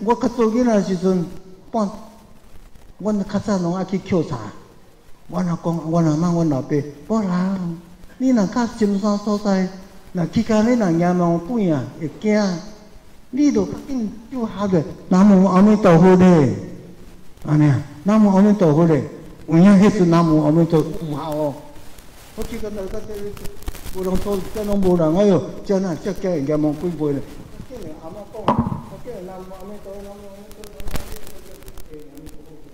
我较做囡仔时阵，半，阮较早拢爱去捡茶。阮阿公、阮阿嬷、阮老爸，无啦，你若较深山所在，若去到你若野猫边啊，会惊。你著较紧就学咧，南无阿弥陀佛咧，安尼啊，南无阿弥陀佛咧，有影迄阵南无阿弥陀佛有效哦。我去到那个无人做，真拢无人，哎哟，真啊，只叫人家摸几杯咧。我叫人阿嬷讲，我叫人南无阿弥陀佛，南无阿弥陀佛，南无阿弥陀佛，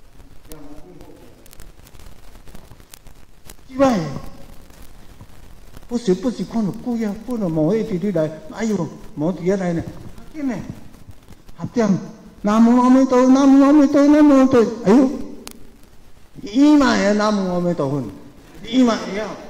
之外，不时看到鬼啊，本来毛一直伫来，哎哟，毛伫遐来呢，紧呢，合点，南无阿弥陀佛，南无阿弥陀佛，南无阿弥陀佛，哎哟，伊嘛会南无阿弥陀佛，伊嘛会啊。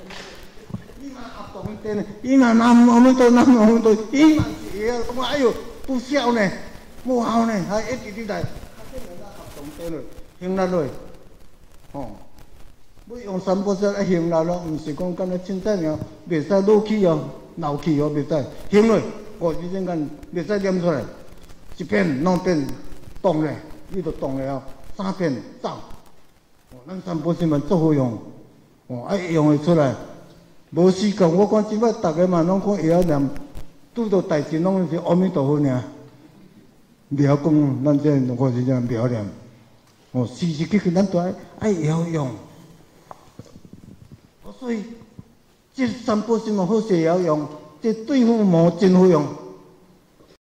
伊若南无阿弥陀佛，南无阿弥陀佛，伊嘛是会啊！我哎哟，不孝呢，无效呢，还一直伫来，较紧人家合同地落，行力落，吼。要用三宝石来行力咯，毋是讲干那凊彩尔，袂使落去哦，闹气哦，袂使行落，50阵间袂使念出来，一遍两遍动咧，你著动了，3遍走。哦，咱三宝石嘛足好用，哦，爱用会出来。无时间，我看即摆逐个嘛拢看会晓念，拄到代志拢是阿弥陀佛尔，袂晓讲咱这50阵袂晓念。哦，时时刻刻咱都爱会晓用。所以，这三宝石嘛好势会晓用，这对付魔真好用。